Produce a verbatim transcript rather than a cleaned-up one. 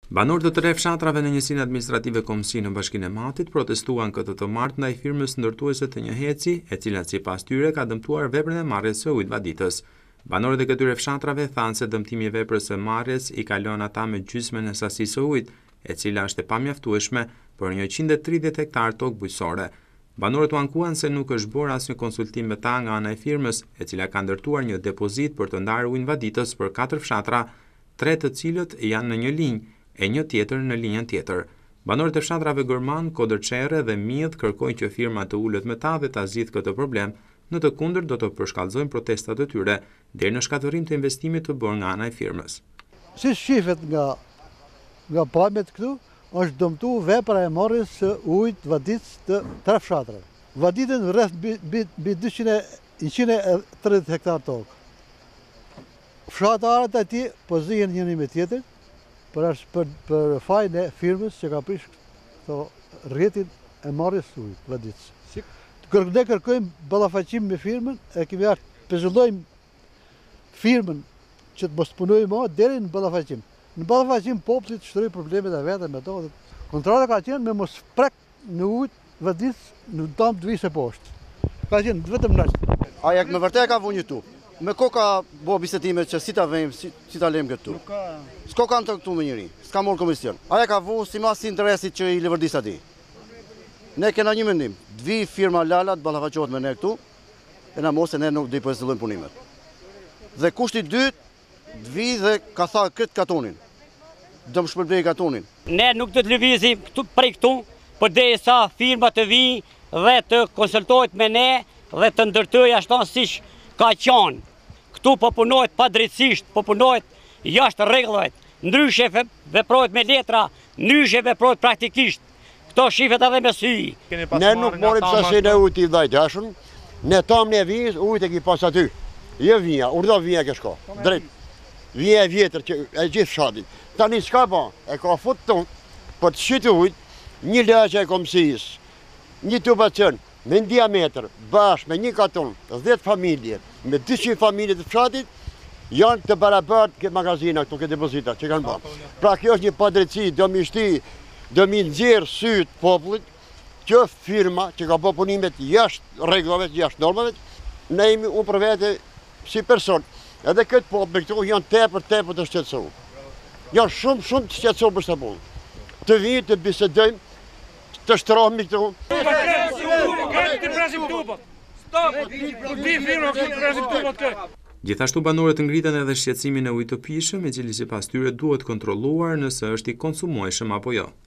Banorët të tre fshatrave në njësinë administrative Komsi në Bashkinë e Matit protestuan këtë të martë ndaj firmës ndërtuese të një heci, e cila sipas tyre ka dëmtuar veprën e marrjes së ujit vaditës. Banorët e këtyre fshatrave thanë se dëmtimi i veprës së marrjes i kalon ata me gjysmën e sasisë së ujit, e cila është e pamjaftueshme për njëqind e tridhjetë hektar tokë bujqësore. Banorët u ankuan se nuk është bërë asnjë konsultim me ta nga ana e firmës, e cila ka ndërtuar një depozit për të ndarë ujin vaditës për katër fshatra, tre të cilët janë në një linjë e një tjetër në linjën tjetër. Banorët e fshatrave Gërman, Kodërçerre dhe Midh kërkojnë që firma të ulet me ta dhe ta zgjidhë këtë problem, në të kundërt do të përshkallëzojnë protestat e tyre deri në shkatërim të investimit të bërë nga ana e firmës. Si shifet nga nga pamjet këtu, është dëmtu vepra e marrjes së ujit vaditës të tre fshatrave. Vaditën rreth mbi njëqind e tridhjetë hektar tokë. Fshatarët e tij po zihen njëri me tjetrin, për, për, për fajin e firmës që ka prish këto rrjetin e marrjes së ujit vaditës. Si? Ne kërkojmë ballafaqim me firmën, e kemi ardhur pezulojmë firmën që të mos punojë më deri në ballafaqim. Në ballafaqim populli të shtroi problemet e veta me to. Kontrata ka qenë me mos prek në ujit vaditës në dam të vishë poshtë. Ka qenë vetëm naç. Aja me vërtet ka vënë këtu. Me koka bo bisedime që si ta vejmë, si, si ta lejmë këtu. S'ko kanë të këtu me njëri, s'ka morë komision. Aja ka vu si mas interesit që i levërdis ati. Ne kena një mendim, dvi firma Lala të ballafaqohet me ne këtu, e na mos e ne nuk dhe i përstillojmë punimet. Dhe kushti dytë, dvi dhe ka tha këtë katonin, dëmë shpërbej katonin. Ne nuk do të lëvizim këtu, prej këtu, për dhe sa firma të vi dhe të konsultohet me ne dhe të ndërtoj ashton siç ka qenë. Këtu po punohet pa drejtësisht, po punohet jashtë rregullave. Ndryshe veprohet me letra, ndryshe veprohet praktikisht. Këto shifet edhe me sy. Ne nuk morim sasinë e ujit i vajtashëm, ne tam ne vijës, ujit e ki pas aty. Jo vija, urdhë vija ke shko. Drejt. Vija e vjetër që e gjithë fshatit. Tani çka bën? E ka fut ton për të shitur ujit, një lagje e Komsisë, një tubacion me një diametër, bashkë me një katon, dhjetë familje, me dyqind familje të fshatit, janë të barabartë këtë magazina, këtu këtë depozita që kanë bërë. Pra kjo është një padrejtësi, do mi shti, do mi nxjerrë syt popullit, që firma që ka bërë punimet jashtë rregullave, jashtë normave, ne jemi unë për vete si person, edhe këtë popull këtu janë tepër, tepër të shqetësuar. Janë shumë, shumë të shqetësuar për këtë punë. Të vinë të bisedojmë, të shtrohemi këtu. Gjithashtu banorët ngritën edhe shqetësimin e ujit të pijshëm, i cili sipas tyre duhet kontrolluar nëse është i konsumueshëm apo jo.